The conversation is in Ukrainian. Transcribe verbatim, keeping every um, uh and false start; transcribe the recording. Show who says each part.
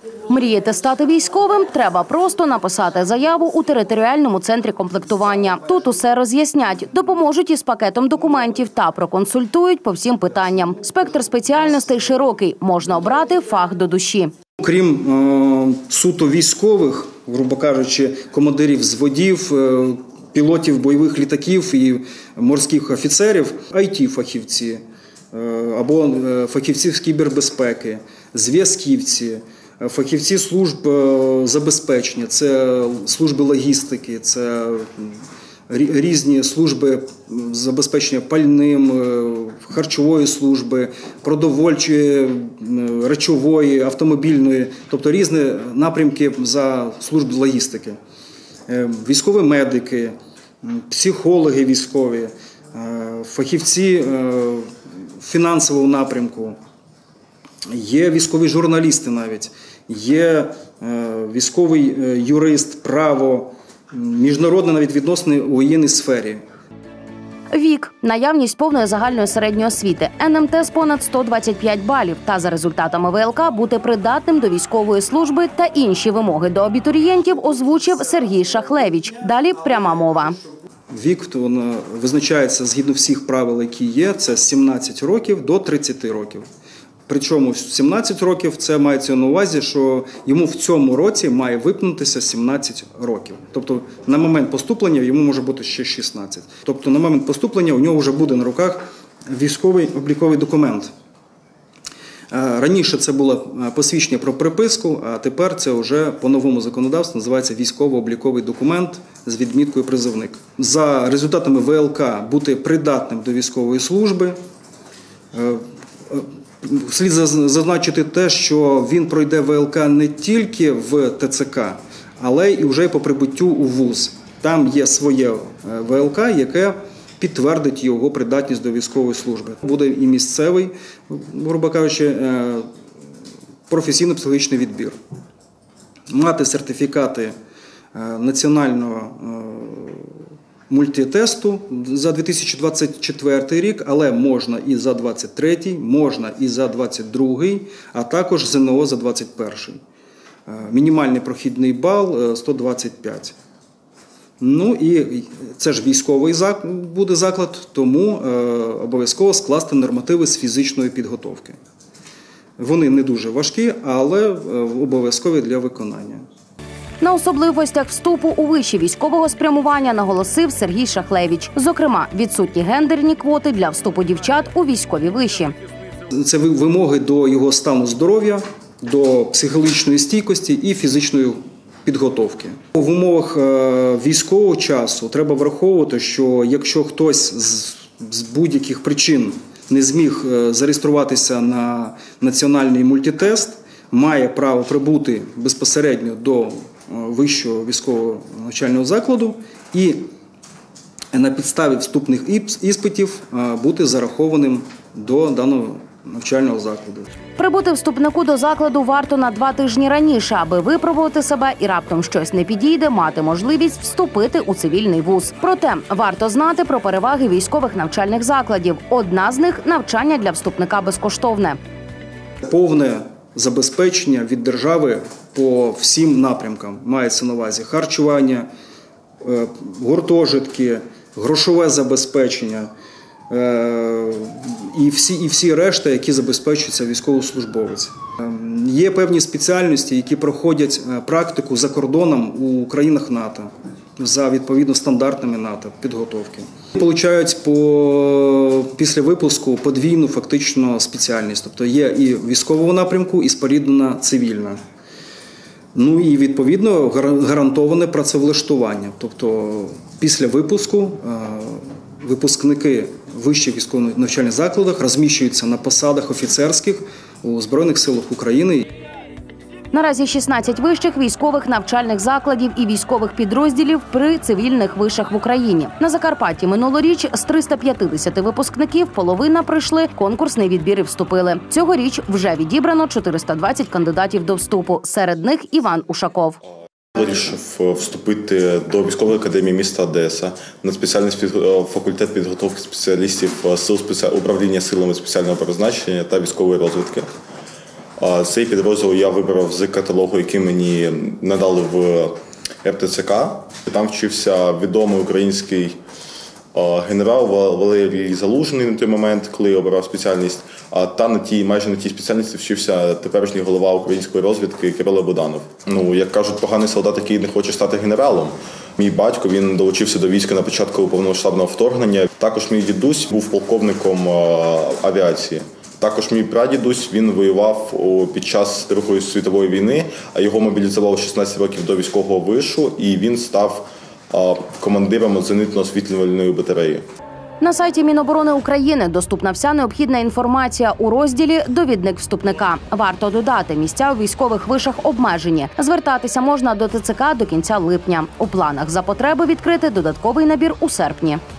Speaker 1: Мрієте стати військовим? Треба просто написати заяву у територіальному центрі комплектування. Тут усе роз'яснять, допоможуть із пакетом документів та проконсультують по всім питанням. Спектр спеціальностей широкий, можна обрати фах до душі.
Speaker 2: Крім е, суто військових, грубо кажучи, командирів взводів, е, пілотів бойових літаків і морських офіцерів, ай ті-фахівці е, або е, фахівці з кібербезпеки, зв'язківці, фахівці служб забезпечення, це служби логістики, це різні служби забезпечення пальним, харчової служби, продовольчої, речової, автомобільної, тобто різні напрямки за служб логістики. Військові медики, психологи військові, фахівці фінансового напрямку. Є військові журналісти навіть, є військовий юрист, право, міжнародні навіть відносини у воєнній сфері.
Speaker 1: Вік, наявність повної загальної середньої освіти, ен ем те з понад сто двадцять п'ять балів та за результатами ве ел ка бути придатним до військової служби та інші вимоги до абітурієнтів озвучив Сергій Шахлевич. Далі пряма мова.
Speaker 2: Вік визначається згідно всіх правил, які є, це з сімнадцяти років до тридцяти років. Причому в сімнадцять років це мається на увазі, що йому в цьому році має виповнитися сімнадцять років. Тобто на момент поступлення йому може бути ще шістнадцять. Тобто на момент поступлення у нього вже буде на руках військовий обліковий документ. Раніше це було посвідчення про приписку, а тепер це вже по новому законодавству називається військово-обліковий документ з відміткою призовник. За результатами ве ел ка бути придатним до військової служби. Слід зазначити те, що він пройде ве ел ка не тільки в те це ка, але і вже по прибуттю у вуз. Там є своє ве ел ка, яке підтвердить його придатність до військової служби. Буде і місцевий, грубо кажучи, професійно-психологічний відбір. Мати сертифікати національного мультитесту за дві тисячі двадцять четвертий рік, але можна і за двадцять третій, можна і за двадцять другий, а також зе ен о за двадцять перший. Мінімальний прохідний бал – сто двадцять п'ять. Ну і це ж військовий буде заклад, тому обов'язково скласти нормативи з фізичної підготовки. Вони не дуже важкі, але обов'язкові для виконання.
Speaker 1: На особливостях вступу у виші військового спрямування наголосив Сергій Шахлевич. Зокрема, відсутні гендерні квоти для вступу дівчат у військові виші.
Speaker 2: Це вимоги до його стану здоров'я, до психологічної стійкості і фізичної підготовки. В умовах військового часу треба враховувати, що якщо хтось з будь-яких причин не зміг зареєструватися на національний мультитест, має право прибути безпосередньо до вищого військового навчального закладу і на підставі вступних іспитів бути зарахованим до даного навчального закладу.
Speaker 1: Прибути вступнику до закладу варто на два тижні раніше, аби випробувати себе і раптом щось не підійде, мати можливість вступити у цивільний вуз. Проте варто знати про переваги військових навчальних закладів. Одна з них – навчання для вступника безкоштовне.
Speaker 2: Повне забезпечення від держави по всім напрямкам. Мається на увазі харчування, гуртожитки, грошове забезпечення і всі, і всі решта, які забезпечуються військовослужбовець. Є певні спеціальності, які проходять практику за кордоном у країнах НАТО за відповідно стандартами НАТО підготовки. Получають по, після випуску подвійну фактично спеціальність, тобто є і військового напрямку, і споріднена цивільна. Ну і відповідно гарантоване працевлаштування, тобто після випуску випускники вищих військових навчальних закладах розміщуються на посадах офіцерських у Збройних силах України.
Speaker 1: Наразі шістнадцять вищих військових навчальних закладів і військових підрозділів при цивільних вишах в Україні. На Закарпатті минулоріч з триста п'ятдесят випускників половина пройшли конкурсний відбір і вступили. Цьогоріч вже відібрано чотириста двадцять кандидатів до вступу. Серед них Іван Ушаков.
Speaker 3: Вирішив вступити до військової академії міста Одеса на спеціальний факультет підготовки спеціалістів сил управління силами спеціального призначення та військової розвідки. А, Цей підрозділ я вибрав з каталогу, який мені надали в ер те це ка. Там вчився відомий український генерал Валерій Залужний на той момент, коли я обирав спеціальність. А та на тій, майже на тій спеціальності вчився теперішній голова української розвідки Кирило Буданов. Ну, як кажуть, поганий солдат, який не хоче стати генералом. Мій батько, він долучився до війська на початку повномасштабного вторгнення. Також мій дідусь був полковником авіації. Також мій прадідусь, він воював під час Другої світової війни, а його мобілізували шістнадцять років до військового вишу, і він став командиром зенитно-освітлювальної батареї.
Speaker 1: На сайті Міноборони України доступна вся необхідна інформація у розділі «Довідник вступника». Варто додати, місця у військових вишах обмежені. Звертатися можна до те це ка до кінця липня. У планах за потреби відкрити додатковий набір у серпні.